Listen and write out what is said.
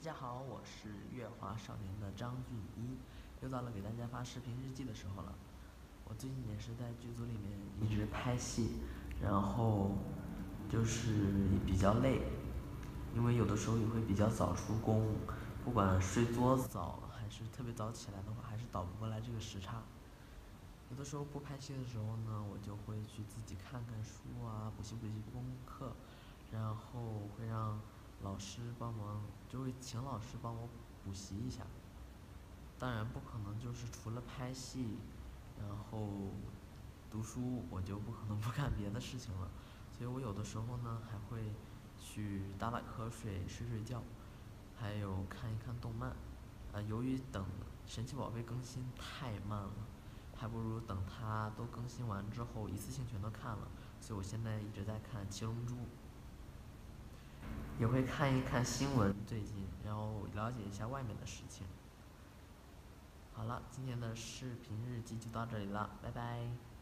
家好，我是月华少年的张俊一，又到了给大家发视频日记的时候了。我最近也是在剧组里面一直拍戏，然后就是比较累，因为有的时候也会比较早出工，不管睡多早还是特别早起来的话，还是倒不过来这个时差。有的时候不拍戏的时候呢，我就会去自己看看书啊，补习功课，然后会让老师帮忙，就会请老师帮我补习一下。当然不可能就是除了拍戏，然后读书，我就不可能不干别的事情了。所以我有的时候呢，还会去打瞌睡、睡觉，还有看一看动漫。由于等神奇宝贝更新太慢了，还不如等它都更新完之后一次性全都看了。所以我现在一直在看《七龙珠》，也会看一看新闻最近，然后了解一下外面的事情。好了，今天的视频日记就到这里了，拜拜。